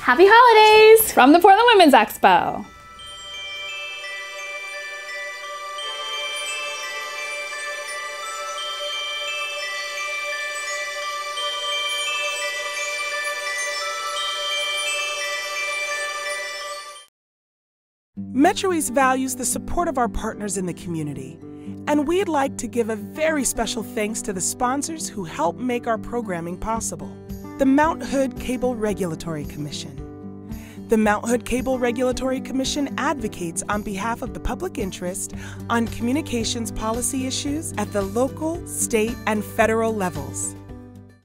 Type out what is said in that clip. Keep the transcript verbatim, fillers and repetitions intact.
Happy holidays from the Portland Women's Expo. MetroEast values the support of our partners in the community, and we'd like to give a very special thanks to the sponsors who help make our programming possible. The Mount Hood Cable Regulatory Commission. The Mount Hood Cable Regulatory Commission advocates on behalf of the public interest on communications policy issues at the local, state, and federal levels.